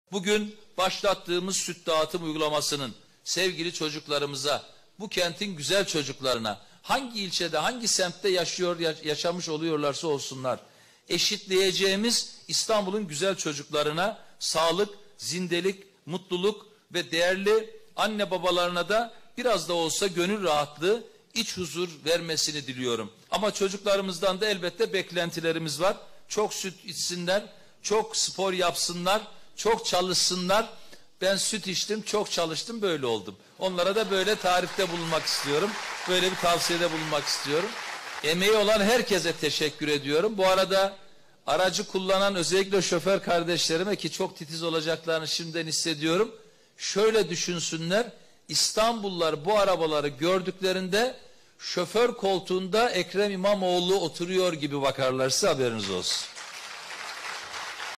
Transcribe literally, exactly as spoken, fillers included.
Bugün başlattığımız süt dağıtım uygulamasının sevgili çocuklarımıza, bu kentin güzel çocuklarına, hangi ilçede, hangi semtte yaşıyor, yaşamış oluyorlarsa olsunlar, eşitleyeceğimiz İstanbul'un güzel çocuklarına sağlık, zindelik, mutluluk ve değerli anne babalarına da biraz da olsa gönül rahatlığı, iç huzur vermesini diliyorum. Ama çocuklarımızdan da elbette beklentilerimiz var. Çok süt içsinler, çok spor yapsınlar, çok çalışsınlar. Ben süt içtim, çok çalıştım, böyle oldum. Onlara da böyle tarifte bulunmak istiyorum. Böyle bir tavsiyede bulunmak istiyorum. Emeği olan herkese teşekkür ediyorum. Bu arada aracı kullanan özellikle şoför kardeşlerime, ki çok titiz olacaklarını şimdiden hissediyorum, şöyle düşünsünler: İstanbullular bu arabaları gördüklerinde şoför koltuğunda Ekrem İmamoğlu oturuyor gibi bakarlarsa haberiniz olsun.